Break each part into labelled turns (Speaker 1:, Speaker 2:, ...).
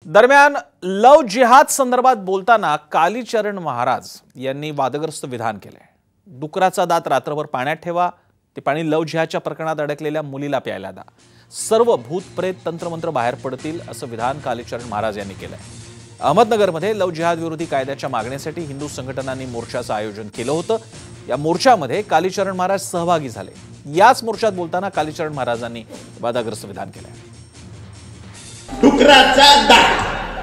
Speaker 1: दरम्यान लव जिहाद संदर्भात बोलताना कालीचरण महाराज यांनी वादग्रस्त विधान केले। डुकराचा दात रात्रभर पाण्यात ठेवा, ते पाणी लव जिहादच्या प्रकरणात अडकलेल्या मुलीला प्यायला द्या, सर्व भूत प्रेत तंत्रमंत्र बाहेर पडतील असं विधान कालीचरण महाराज यांनी केलंय। अहमदनगरमध्ये लव जिहाद विरोधी कायद्याच्या मागणीसाठी हिंदू संघटनांनी मोर्चाचं आयोजन केलं होतं। या मोर्चामध्ये कालीचरण महाराज सहभागी झाले। याच मोर्चात बोलताना कालीचरण महाराजांनी वादग्रस्त विधान केलंय।
Speaker 2: डुकराचा दात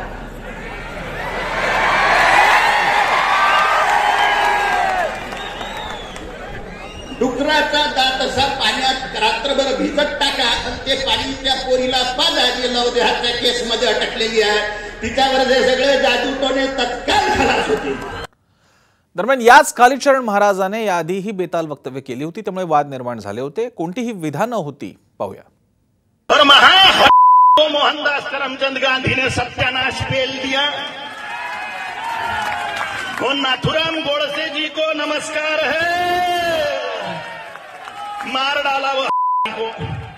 Speaker 2: असा पाण्यात रात्रभर भिजत टाका आणि ते पाणी त्या पोरीला पाजा जी नवदेहाच्या केसमध्ये अटकलेली आहे, तिच्यावर जे सगळे जादूटोने तत्काळ खलास होतील।
Speaker 1: दरम्यान याच कालीचरण महाराजाने याआधीही बेताल वक्तव्य केली होती, त्यामुळे वाद निर्माण झाले होते। कोणतीही विधानं होती पाहूया।
Speaker 2: मोहनदास करमचंद गांधी ने सत्यानाश पेल दिया। वो नाथुराम गोडसे जी को नमस्कार है, मार डाला वो को।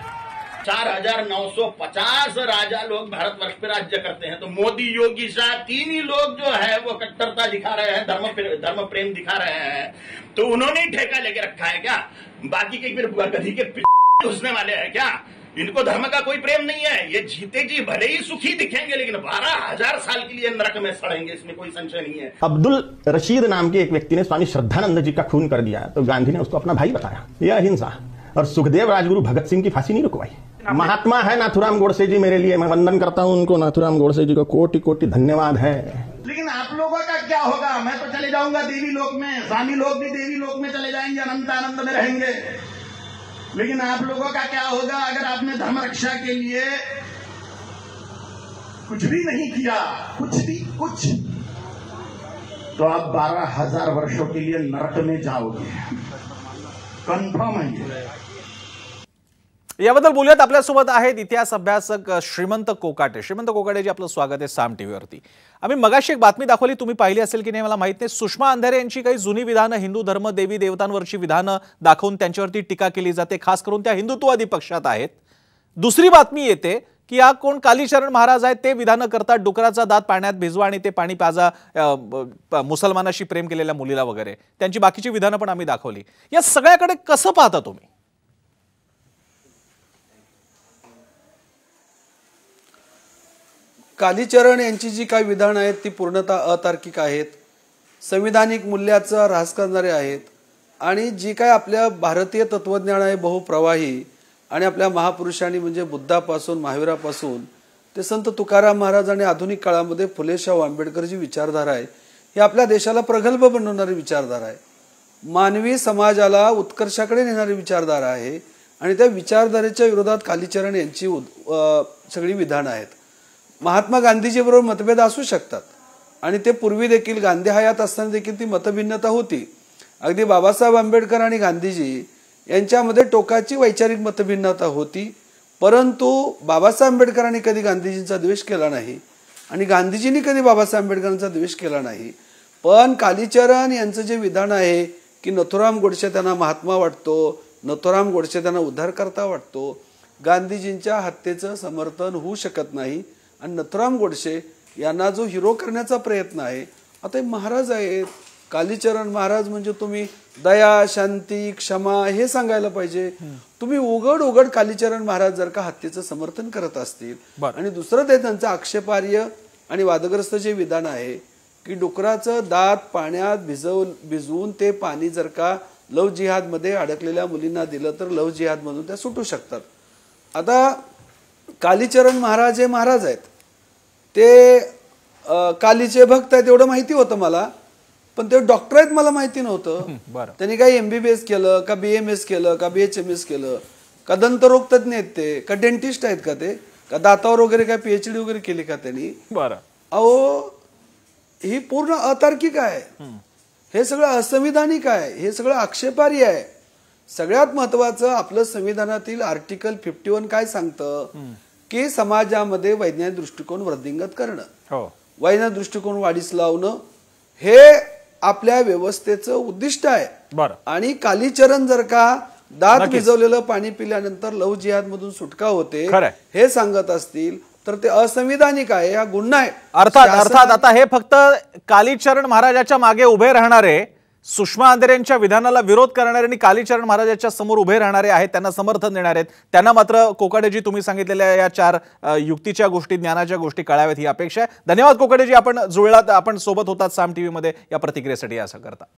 Speaker 2: 4950 राजा लोग भारतवर्ष पे राज्य करते हैं, तो मोदी योगी शाह तीन ही लोग जो है वो कट्टरता दिखा रहे हैं, धर्म प्रेम दिखा रहे हैं। तो उन्होंने ही ठेका लेके रखा है क्या? बाकी के फिर गधी के घुसने वाले हैं क्या? इनको धर्म का कोई प्रेम नहीं है। ये जीते जी भले ही सुखी दिखेंगे, लेकिन 12,000 साल के लिए नरक में सड़ेंगे, इसमें कोई संशय नहीं है।
Speaker 3: अब्दुल रशीद नाम के एक व्यक्ति ने स्वामी श्रद्धानंद जी का खून कर दिया, तो गांधी ने उसको अपना भाई बताया। यह अहिंसा। और सुखदेव राजगुरु भगत सिंह की फांसी नहीं रुकवाई। महात्मा है नाथुराम गोडसे जी मेरे लिए, मैं वंदन करता हूं उनको। नाथुराम गोडसे जी को कोटि कोटि धन्यवाद है।
Speaker 2: लेकिन आप लोगों का क्या होगा? मैं तो चले जाऊंगा देवी लोक में, स्वामी लोग भी देवी लोक में चले जाएंगे, अनंत आनंद में रहेंगे। लेकिन आप लोगों का क्या होगा अगर आपने धर्म रक्षा के लिए कुछ भी नहीं किया, कुछ, तो आप 12,000 वर्षों के लिए नरक में जाओगे, कन्फर्म है।
Speaker 1: याबद्दल बोलूयात। आपल्यासोबत आहेत इतिहास अभ्यासक श्रीमंत कोकाटे। श्रीमंत कोकाटेजी, आपलं स्वागत आहे साम टीव्हीवरती। आम्ही मगाशी एक बातमी दाखवली, तुम्ही पाहिली असेल की नाही मला माहित नाही। सुषमा अंधारे यांची काही जुनी विधानं, हिंदू धर्म देवी देवतांवरची विधानं दाखवून त्यांच्यावरती टीका केली जाते, खास करून त्या हिंदुत्ववादी पक्षात आहेत। दुसरी बातमी येते की या कोण कालीचरण महाराज आहेत, ते विधानं करतात, डुकराचा दात पाण्यात भिजवा आणि ते पाणी पाजा, मुसलमानाशी प्रेम केलेल्या मुलीला वगैरे, त्यांची बाकीची विधानं पण आम्ही दाखवली। या सगळ्याकडे कसं पाहता तुम्ही?
Speaker 4: कालीचरण यांची जी काही विधानं आहेत ती पूर्णतः अतार्किक आहेत, संविधानिक मूल्याचा ऱ्हास करणारे आहेत आणि जी काय आपल्या भारतीय तत्वज्ञान आहे बहुप्रवाही आणि आपल्या महापुरुषांनी म्हणजे बुद्धापासून महावीरापासून ते संत तुकाराम महाराज आणि आधुनिक काळामध्ये फुले शाहू आंबेडकर जी विचारधारा आहे ही आपल्या देशाला प्रगल्भ बनवणारी विचारधारा आहे, मानवी समाजाला उत्कर्षाकडे नेणारी विचारधारा आहे आणि त्या विचारधारेच्या विरोधात कालीचरण यांची सगळी विधानं आहेत। महात्मा गांधीजी बरोबर मतभेद असू शकतात आणि ते पूर्वी देखील गांधी हयात असताना देखील ती मतभिन्नता होती। अगदी बाबासाहेब आंबेडकर आणि गांधीजी यांच्यामध्ये टोकाची वैचारिक मतभिन्नता होती, परंतु बाबासाहेब आंबेडकरांनी कधी गांधीजींचा द्वेष केला नाही आणि गांधीजींनी कधी बाबासाहेब आंबेडकरांचा द्वेष केला नाही। पण कालीचरण यांचं जे विधान आहे की नथुराम गोडसे त्यांना महात्मा वाटतो, नथुराम गोडसे त्यांना उद्धारकर्ता वाटतो, गांधीजींच्या हत्येचं समर्थन होऊ शकत नाही आणि नथुराम गोडसे यांना जो हिरो करण्याचा प्रयत्न आहे, आता महाराज आहेत कालीचरण महाराज म्हणजे तुम्ही दया शांती क्षमा हे सांगायला पाहिजे। तुम्ही उघड कालीचरण महाराज जर का हत्येचं समर्थन करत असतील आणि दुसरं ते त्यांचं आक्षेपार्ह आणि वादग्रस्त जे विधान आहे की डुकराचं दात पाण्यात भिजवून ते पाणी जर का लव जिहाद मध्ये अडकलेल्या मुलींना दिलं तर लव जिहाद मधून त्या सुटू शकतात। आता कालीचरण महाराज हे महाराज आहेत, ते कालीचे भक्त आहेत एवढं माहिती होतं मला, पण ते डॉक्टर आहेत मला माहिती नव्हतं। त्यांनी काही MBBS केलं का BMS केलं का BHMS केलं का दंतरोग तज्ञ आहेत ते का डेंटिस्ट आहेत का ते का दातावर वगैरे काय PhD वगैरे केली का त्यांनी? अहो ही पूर्ण अतार्किक आहे, हे सगळं असंविधानिक आहे, हे सगळं आक्षेपार्ह आहे। सगळ्यात महत्वाचं आपलं संविधानातील आर्टिकल 51 काय सांगतं की समाजामध्ये वैज्ञानिक दृष्टिकोन वृद्धिंगत करणं, वैज्ञानिक दृष्टिकोन वाढीस लावणं हे आपल्या व्यवस्थेचं उद्दिष्ट आहे। आणि कालीचरण जर का दात भिजवलेलं पाणी पिल्यानंतर लव जिहाद मधून सुटका होते हे सांगत असतील तर ते असंविधानिक आहे, हा गुन्हा आहे.
Speaker 1: अर्थात आता हे फक्त कालीचरण महाराजाच्या मागे उभे राहणारे, सुषमा अंधारे यांच्या विधानाला विरोध करणारे आणि कालीचरण महाराजाच्या समोर उभे राहणारे आहेत, त्यांना समर्थन देणारे आहेत. त्यांना मात्र कोकाटेजी तुम्ही सांगितलेल्या या 4 युक्तीच्या गोष्टी, ज्ञानाच्या गोष्टी कळाव्यात ही अपेक्षा आहे. धन्यवाद कोकाटेजी, आपण जुळलात, आपण सोबत होतात साम टीव्ही मध्ये या प्रतिक्रियेसाठी. असं करता.